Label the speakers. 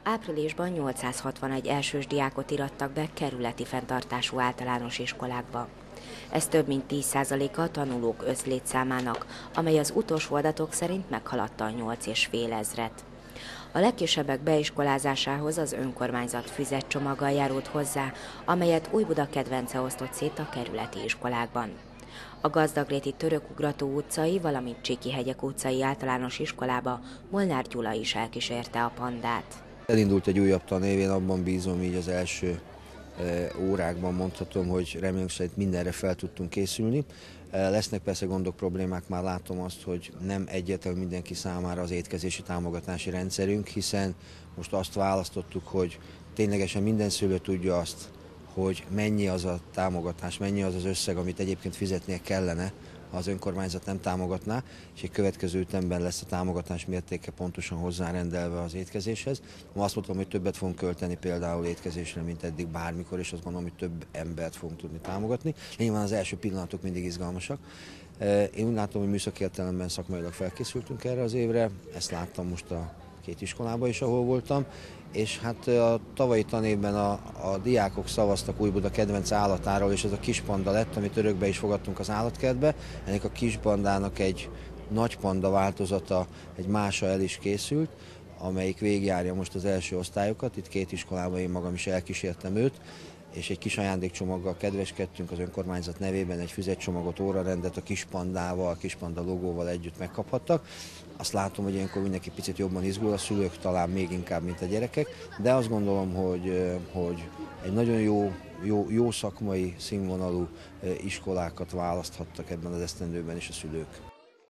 Speaker 1: Áprilisban 861 elsős diákot irattak be kerületi fenntartású általános iskolákba. Ez több mint 10%-a a tanulók összlétszámának, amely az utolsó adatok szerint meghaladta a 8,5 ezret. A legkisebbek beiskolázásához az önkormányzat füzetcsomaggal járult hozzá, amelyet Újbuda kedvence osztott szét a kerületi iskolákban. A gazdagréti Törökugrató utcai, valamint Csíki-hegyek utcai általános iskolába Molnár Gyula is elkísérte a pandát.
Speaker 2: Elindult egy újabb tanév, én abban bízom, így az első órákban mondhatom, hogy remélem szerint mindenre fel tudtunk készülni. Lesznek persze gondok, problémák, már látom azt, hogy nem egyértelmű mindenki számára az étkezési támogatási rendszerünk, hiszen most azt választottuk, hogy ténylegesen minden szülő tudja azt, hogy mennyi az a támogatás, mennyi az az összeg, amit egyébként fizetnie kellene, ha az önkormányzat nem támogatná, és egy következő ütemben lesz a támogatás mértéke pontosan hozzárendelve az étkezéshez. Azt mondtam, hogy többet fogunk költeni például étkezésre, mint eddig bármikor, és azt gondolom, hogy több embert fogunk tudni támogatni. Nyilván az első pillanatok mindig izgalmasak. Én úgy látom, hogy műszaki értelemben szakmailag felkészültünk erre az évre, ezt láttam most a két iskolában is, ahol voltam, és hát a tavalyi tanévben a diákok szavaztak Újbuda kedvenc állatáról, és ez a kispanda lett, amit örökbe is fogadtunk az állatkertbe. Ennek a kispandának egy nagy panda változata, egy mása el is készült, amelyik végigjárja most az első osztályokat. Itt két iskolában én magam is elkísértem őt, és egy kis ajándékcsomaggal kedveskedtünk az önkormányzat nevében, egy füzetcsomagot, órarendet a kispandával, a kispanda logóval együtt megkaphattak. Azt látom, hogy ilyenkor mindenki picit jobban izgul, a szülők talán még inkább, mint a gyerekek, de azt gondolom, hogy egy nagyon jó szakmai, színvonalú iskolákat választhattak ebben az esztendőben is a szülők.